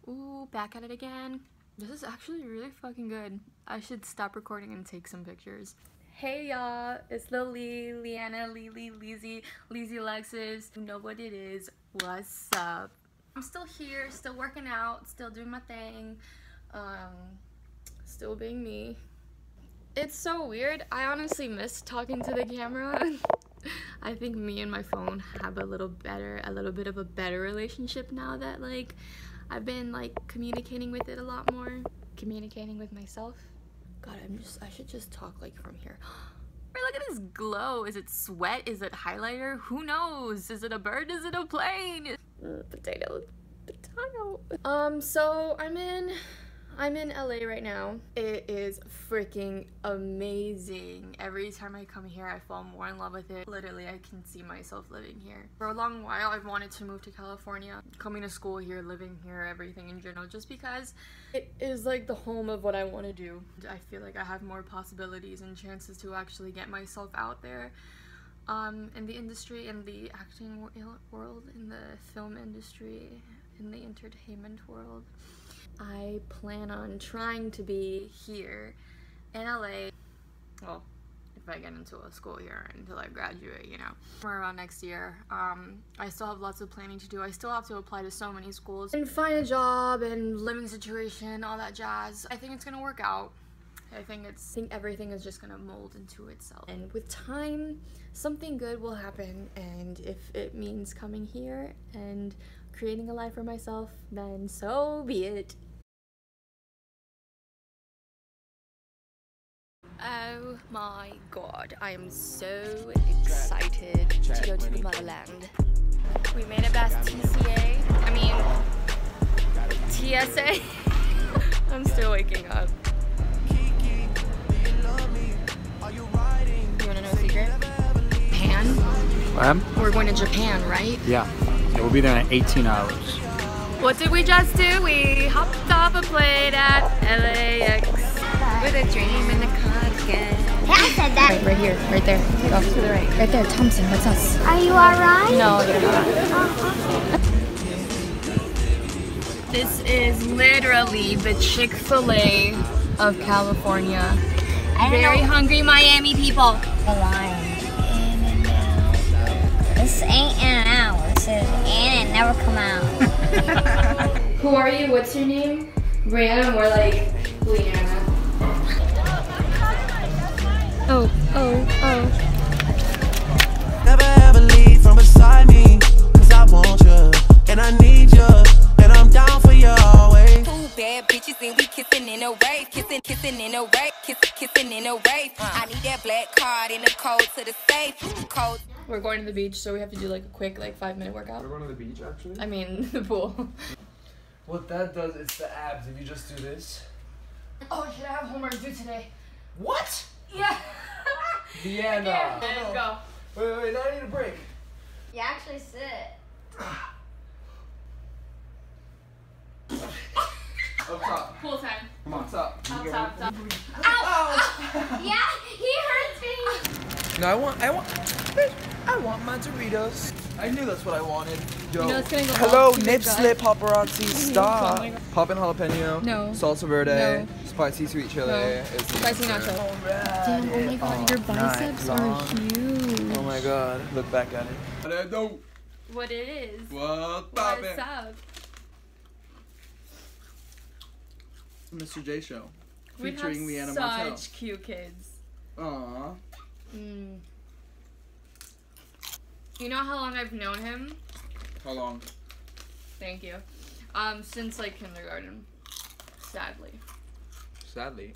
Ooh, back at it again. This is actually really fucking good. I should stop recording and take some pictures. Hey y'all, it's Lil Lee, Liana, Lily, Lizzie, Alexis. You know what it is. What's up? I'm still here, still working out, still doing my thing. Still being me. It's so weird. I honestly miss talking to the camera. I think me and my phone have a little bit of a better relationship now that like I've been like communicating with it a lot more. Communicating with myself. God, I should just talk like from here. Right, look at this glow. Is it sweat? Is it highlighter? Who knows? Is it a bird? Is it a plane? Potato. So I'm in LA right now. It is freaking amazing. Every time I come here, I fall more in love with it. Literally, I can see myself living here. For a long while, I've wanted to move to California, coming to school here, living here, everything in general, just because it is like the home of what I want to do. I feel like I have more possibilities and chances to actually get myself out there in the industry, in the acting world, in the film industry, in the entertainment world. I plan on trying to be here in LA, well, if I get into a school here until I graduate, you know. Somewhere around next year. I still have lots of planning to do. I still have to apply to so many schools and find a job and living situation, all that jazz. I think it's gonna work out. I think everything is just gonna mold into itself. And with time, something good will happen, and if it means coming here and creating a life for myself, then so be it. Oh my god, I am so excited to go to the motherland. We made it past TSA. I'm still waking up. You wanna know a secret? Japan? We're going to Japan, right? Yeah. We'll be there in 18 hours. What did we just do? We hopped off a plane at LAX. With a dream in the cardigan. Hey, I said that. Right here, right there. Go to the right. Right there, Thompson, what's us? Are you alright? No, you're not. This is literally the Chick-fil-A of California. Very hungry Miami people. The line. In and out. This ain't in and out. This is in and never come out. Who are you? What's your name? Brianna, more like Liana. Oh. Never ever leave from beside me, cause I want you, and I need you, and I'm down for you always. Two bad bitches and we kissing in a wave, kissing in a wave, kissing in a wave. I need that black card in the code to the safe. Code. We're going to the beach, so we have to do like a quick 5-minute workout. We're going to the beach, actually? I mean, the pool. What that does, it's the abs. If you just do this. Oh, should I have homework due today? What? Yeah. Liana. Let's go. Wait, now I need a break. You actually sit. Up top. Pool time. Come on, top. Top. Ow! Yeah, he hurts me. No, I want my Doritos. I knew that's what I wanted. Yo. You know it's gonna go Hello, off to your nip gut. slip paparazzi, stop. Oh my God. Poppin' jalapeno. No. Salsa verde. No. Spicy sweet chili. No. It's Spicy nacho. Damn, oh my god, your biceps are huge. Oh my god, look back at it. What it is? What's What's up? Mr. J Show. We Featuring have Liana such Martell. cute kids. Aww. You know how long I've known him? How long? Thank you. Since like kindergarten. Sadly. Sadly.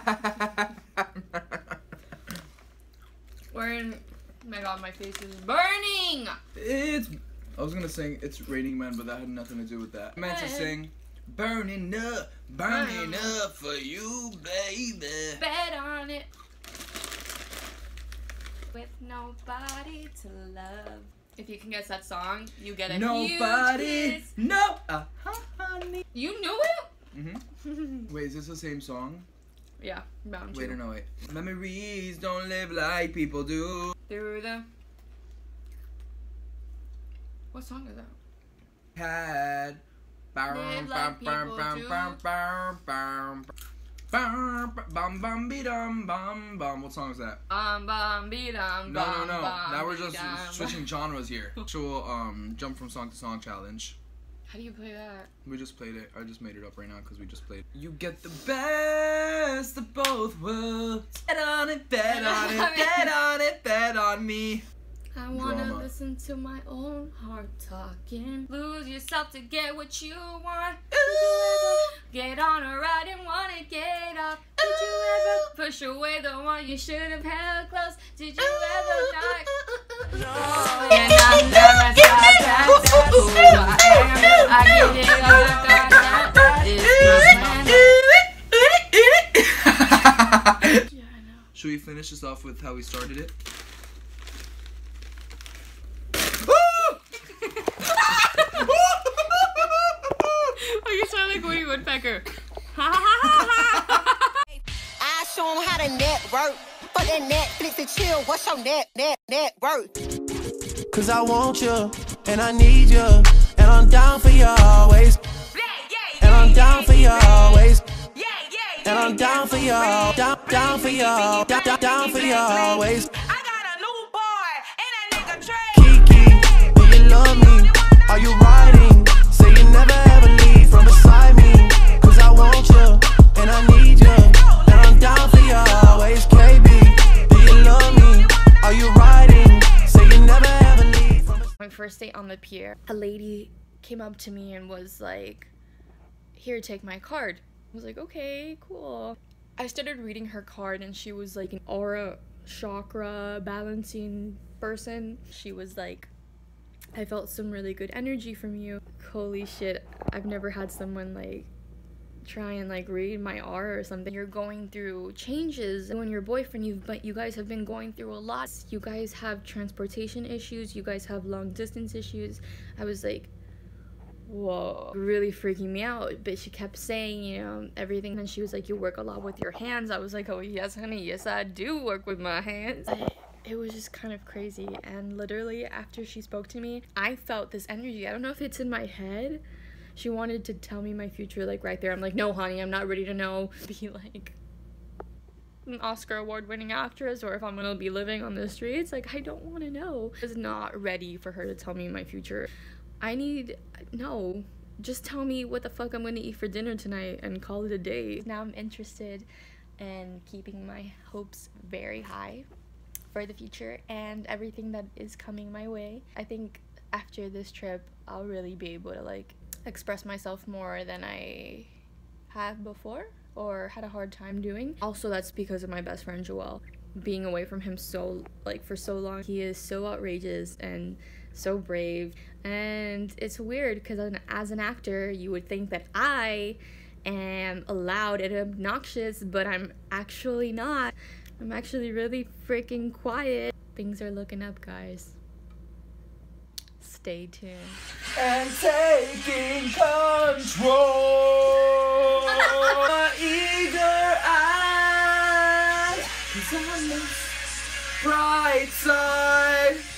We're in. Oh my god, my face is burning! I was gonna sing It's Raining Men, but that had nothing to do with that. I meant to sing burning up for you, baby. Bet on it. With nobody to love. If you can guess that song, you get a Nobody. huge kiss. No. Honey. You knew it? Wait, is this the same song? Yeah, bound to. Wait or no, wait. Memories don't live like people do. Through the. What song is that? Had Live like people do. What song is that? Bum, No. Now we're just switching genres here. Actual jump from song to song challenge. How do you play that? We just played it. I just made it up right now because we just played it. You get the best of both worlds. Bet on it, bet on it, bet on it, bet on me. I wanna Drama. listen to my own heart talking. Lose yourself to get what you want. Did you ever get on a ride and wanna get off? Did you ever push away the one you should have held close? Did you ever not? And I never thought that's who I am. I get it all, that is yeah, I know. Should we finish this off with how we started it? Oh, you sound like Woody Woodpecker. I show them how to network. Fuck that Netflix and chill. What's your net worth? Cause I want you, and I need you, and I'm down for you always. And I'm down for you always. And I'm down for you, down for you, down for you always. I got a new boy and a nigga Trey. Kiki, do you love me? Are you riding? Say you never ever leave from beside me. Cause I want you, and I need you, and I'm down for you always. KB, do you love me? Are you riding? Say you never ever leave from My first date on the pier, a lady came up to me and was like, here, take my card. I was like, okay, cool. I started reading her card and she was like an aura chakra balancing person. She was like, I felt some really good energy from you. Holy shit, I've never had someone like try and like read my aura or something. You're going through changes when your boyfriend, but you guys have been going through a lot. You guys have transportation issues, you guys have long distance issues. I was like, whoa, really freaking me out. But she kept saying, you know, everything. And she was like, you work a lot with your hands. I was like, oh yes honey, yes I do work with my hands. It was just kind of crazy. And literally after she spoke to me, I felt this energy. I don't know if it's in my head. She wanted to tell me my future like right there. I'm like, no honey, I'm not ready to know. Be like an Oscar award winning actress or if I'm gonna be living on the streets. Like, I don't want to know. I was not ready for her to tell me my future. No, just tell me what the fuck I'm gonna eat for dinner tonight and call it a day. Now I'm interested in keeping my hopes very high for the future and everything that is coming my way. I think after this trip, I'll really be able to like express myself more than I have before or had a hard time doing. Also, that's because of my best friend Joel. Being away from him for so long, he is so outrageous and so brave. And it's weird because as an actor, you would think that I am loud and obnoxious, but I'm actually not. I'm actually really freaking quiet. Things are looking up, guys. Stay tuned. And taking control. Eager eyes, 'cause I'm the bright side.